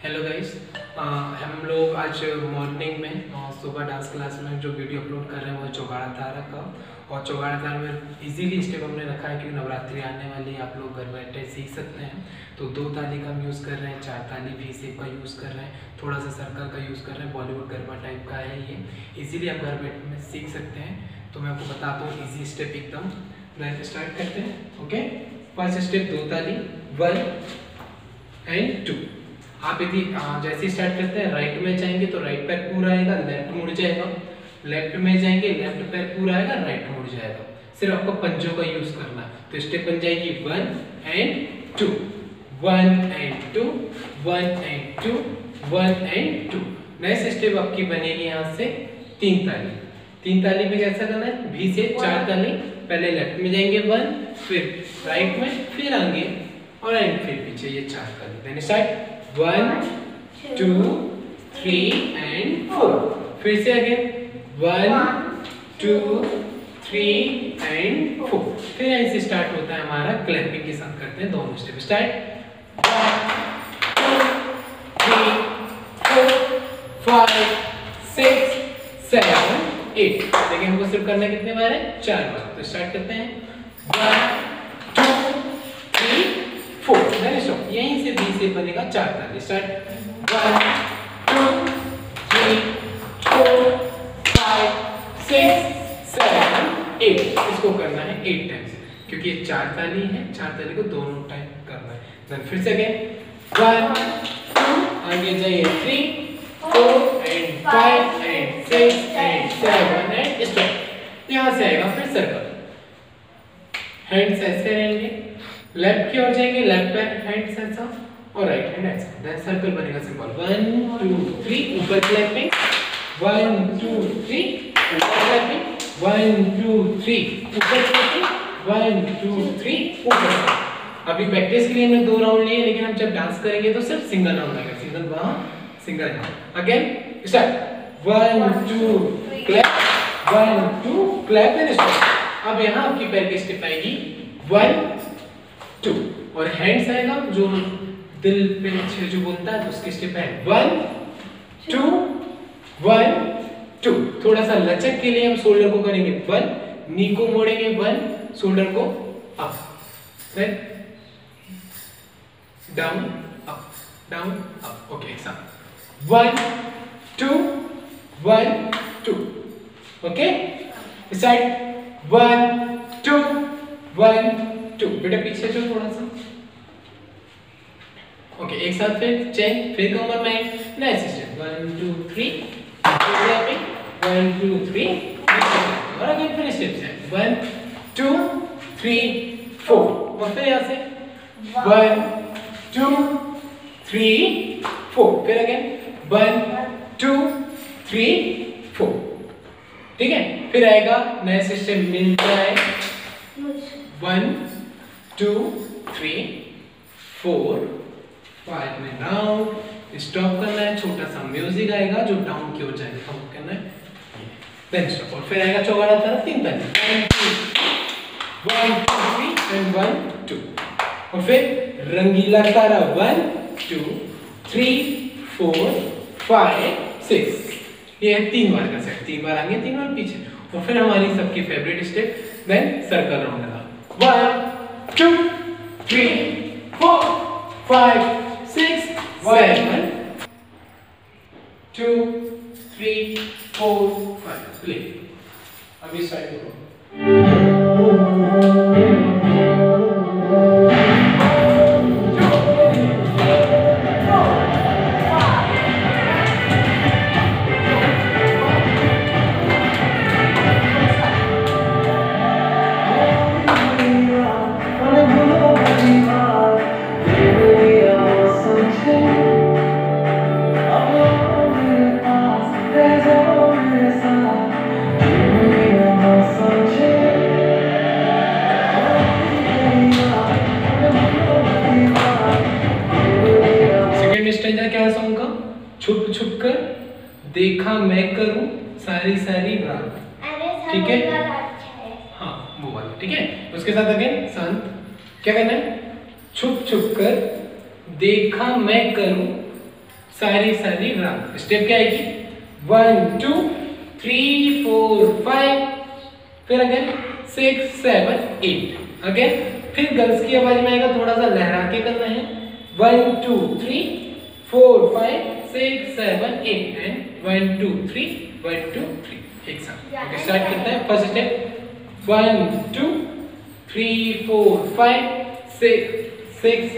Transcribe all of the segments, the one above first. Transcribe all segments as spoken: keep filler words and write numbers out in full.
Hello guys, हम लोग आज मॉर्निंग में आ, सुबह डांस क्लास में जो वीडियो अपलोड कर रहे हैं वो चौगाड़ा तारा का। और चौगाड़ा तारा में इजीली स्टेप हमने रखा है क्योंकि नवरात्रि आने वाली है, आप लोग घर बैठे सीख सकते हैं। तो दो ताली का हम यूज़ कर रहे हैं, चार ताली भी शेप का यूज़ कर रहे हैं, थोड़ा सा सर्कल का यूज़ कर रहे हैं। बॉलीवुड गरबा टाइप का है ये, इजीली आप घर बैठे में सीख सकते हैं। तो मैं आपको बताता हूँ ईजी स्टेप एकदम। लाइक स्टार्ट करते हैं। ओके, फर्स्ट स्टेप दो ताली, वन एंड टू। आप यदि जैसे स्टार्ट करते हैं राइट में जाएंगे तो राइट पैर पूरा आएगा, लेफ्ट मुड़ जाएगा, लेफ्ट में जाएंगे लेफ्ट पैर पूरा आएगा, राइट मुड़ जाएगा। सिर्फ आपको पंजों का यूज करना है। तो स्टेप बन जाएगी one and two, one and two, one and two, one and two. Next step आपकी बनेगी यहाँ से तीन ताली। तीन ताली में कैसा करना है, भी से चार ताली, पहले लेफ्ट में जाएंगे वन, फिर राइट में, फिर आगे और एंड फिर पीछे, ये चार ताली। Then start one two three and four. फिर से again one two three and four. फिर यहीं से स्टार्ट होता है हमारा क्लैपिंग के साथ करते हैं दोनों step. Start one two three four five six seven eight. देखिए हमको सिर्फ करना कितने बार है, चार बार। तो स्टार्ट करते हैं one two three four. Then stop, यहीं से बी से बनेगा चार ताली। Start one two three four five six seven eight. इसको करना है एट टाइम्स क्योंकि ये चार ताली है, चार ताली को दोनों टाइम करना है। देन फिर से अगेन वन टू, आगे जाइए three four and five and six and seven and stop. यहाँ से आएगा फिर सर्कल, हैंड्स ऐसे रहेंगे, लेफ्ट की ओर जाएंगे, लेफ्ट पैर हैंड्स ऐसा और राइट हैंड ऐसा। देन सर्कल बनेगा सिंपल वन टू थ्री, ऊपर क्लैपिंग, वन टू थ्री ऊपर क्लैपिंग, वन टू थ्री ऊपर क्लैपिंग, वन टू थ्री ऊपर। अभी प्रैक्टिस के लिए हमने दो राउंड लिए, लेकिन हम जब डांस करेंगे तो सिर्फ सिंगल राउंड आएगा, सिंगल वहां सिंगल यहाँ। Again start one two clap, one two clap and stop. अब यहाँ आपकी पैर की स्टेप आएगी वन टू और हैंड्स आएगा जो दिल पे जो बोलता है तो उसकी स्टेप है वन टू वन टू। थोड़ा सा लचक के लिए हम शोल्डर को करेंगे वन, नी को मोड़ेंगे वन, शोल्डर को अप, फिर down up, down up. Okay, एक साथ one two one two. Okay, start one two one two. बेटा पीछे जो थोड़ा सा। ओके, एक साथ फिर चेंज, फिर कमर में next step one two three, one two three और अगेन फिर स्टेप्स है वन टू थ्री फोर और फिर यहाँ से वन टू थ्री फोर, फिर again one two three four. ठीक है, फिर आएगा नेक्स्ट स्टेप मिलता है one two three four five में राउंड स्टॉप करना है। छोटा सा म्यूजिक आएगा जो डाउन की ओर जाएगा, हम करना है देन स्टॉप। और फिर आएगा चौगाड़ा तारा तीन ताली, one two three and one two. और फिर रंगीला तारा one two three four five six. ये है तीन बार का सेट, तीन बार आगे तीन बार पीछे। और फिर हमारी सबकी favourite step then circle round लगा one two three four five six seven two three four five. Play. अभी स्टार्ट करो। छुप छुप कर देखा मैं करूं सारी सारी रात। ठीक है, हाँ वो वाला। ठीक है, उसके साथ अगेन शांत क्या करना है, छुप छुप कर देखा मैं करूं सारी सारी रात। स्टेप क्या आएगी? One two three four five, फिर again six seven eight. Again फिर गर्ल्स की आवाज में आएगा, थोड़ा सा लहरा के करना है। One two three four five six seven eight and one two three one two three एक साथ। स्टार्ट करते हैं। First step one two three four five six six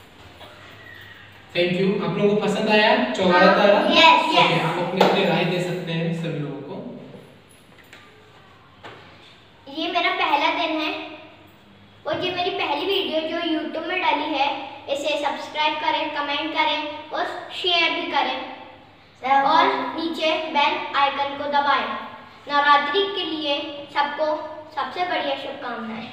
thank you. आप लोगों को पसंद आया चौगाड़ा तारा? Yes yes. आप अपनी अपनी राय दे सकते हैं। सभी लोगों को। ये मेरा पहला दिन है और ये मेरी पहली वीडियो जो यूट्यूब में डाली है। इसे सब्सक्राइब करें, कमेंट करें और शेयर भी करें और नीचे बेल आइकन को दबाएं। नवरात्रि के लिए सबको सबसे बढ़िया शुभकामनाएं।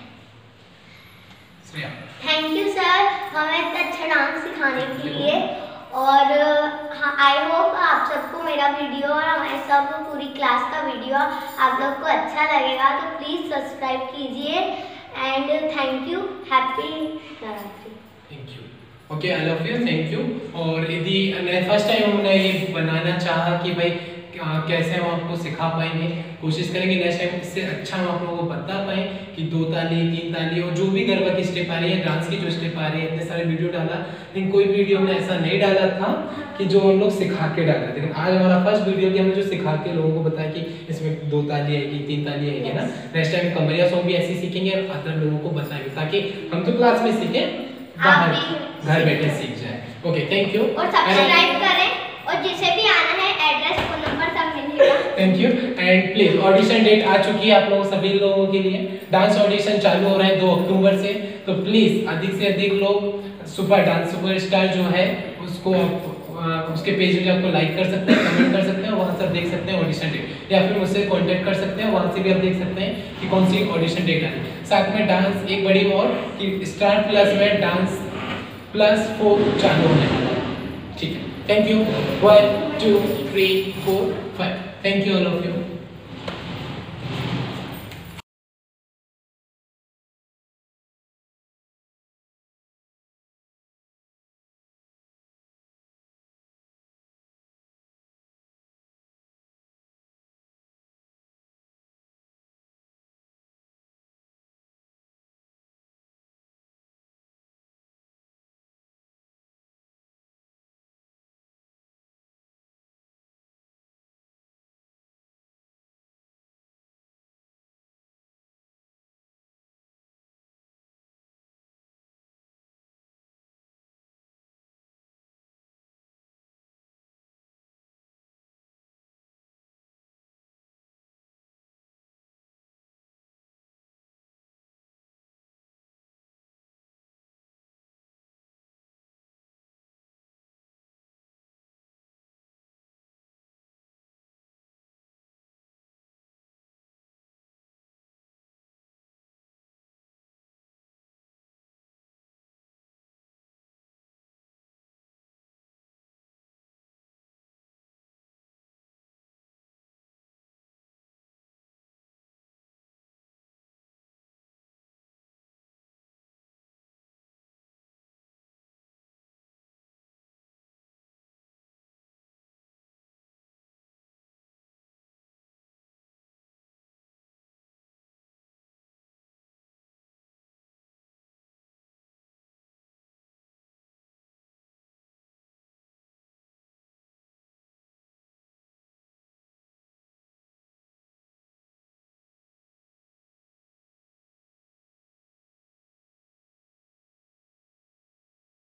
थैंक यू सर हमें इतना अच्छा डांस सिखाने के लिए। और हाँ, आई होप आप सबको मेरा वीडियो और हमारे सब पूरी क्लास का वीडियो आप लोग को अच्छा लगेगा, तो प्लीज़ सब्सक्राइब कीजिए and thank you. Happy Navratri. Thank you. Okay, I love you, thank you. और यदि फर्स्ट टाइम हमने ये बनाना चाहा कि भाई कैसे हम आपको सिखा पाएंगे, कोशिश करेंगे नेक्स्ट टाइम इससे अच्छा हम आप लोगों को बता पाएँ कि दो ताली, तीन ताली और जो भी गरबा की स्टेप आ रही है, डांस की जो स्टेप आ रही है। इतने सारे वीडियो डाला लेकिन कोई वीडियो हमने ऐसा नहीं डाला था कि जो हम लोग सिखा के डाला। लेकिन आज हमारा फर्स्ट वीडियो कि हमने जो सिखा के लोगों को बताया कि इसमें दो ताली आएगी, तीन ताली आएगी ना। नेक्स्ट टाइम कमरिया सॉन्ग भी ऐसे सीखेंगे और अदर लोगों को बताएंगे ताकि हम तो क्लास में सीखें, बाहर घर बैठे सीख जाए। Okay, thank you. और सब्सक्राइब करें और जिसे भी आना है एड्रेस फोन नंबर सब मिलेगा। Thank you. And please audition date आ चुकी है आप लोगों सभी लोगों के लिए। डांस ऑडिशन चालू हो रहा है दो अक्टूबर से, तो प्लीज अधिक से अधिक लोग सुपर डांस सुपर स्टार जो है उसको आप उसके पेज में आपको लाइक कर सकते हैं, कमेंट कर सकते हैं, वहाँ से देख सकते हैं ऑडिशन डेट, या फिर मुझसे कांटेक्ट कर सकते हैं, वहाँ से भी आप देख सकते हैं कि कौन सी ऑडिशन डेट आई। साथ में डांस एक बड़ी और कि स्टार प्लस में डांस प्लस फोर चालू होने वाला है। ठीक है, thank you. One two three four five. Thank you all of you.